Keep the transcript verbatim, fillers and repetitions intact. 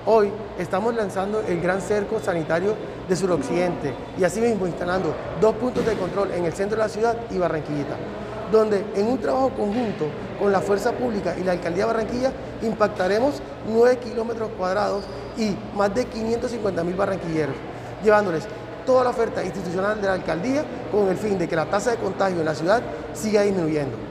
Hoy estamos lanzando el Gran Cerco Sanitario de Suroccidente y asimismo instalando dos puntos de control en el centro de la ciudad y Barranquillita, donde en un trabajo conjunto con la Fuerza Pública y la Alcaldía de Barranquilla impactaremos nueve kilómetros cuadrados y más de quinientos cincuenta mil barranquilleros, llevándoles toda la oferta institucional de la Alcaldía con el fin de que la tasa de contagio en la ciudad siga disminuyendo.